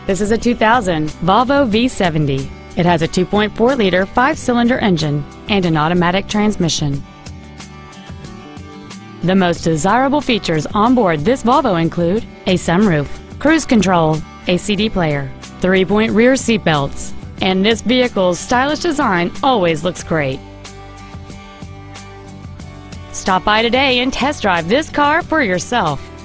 This is a 2000 Volvo V70. It has a 2.4-liter 5-cylinder engine and an automatic transmission. The most desirable features on board this Volvo include a sunroof, cruise control, a CD player, 3-point rear seat belts, and this vehicle's stylish design always looks great. Stop by today and test drive this car for yourself.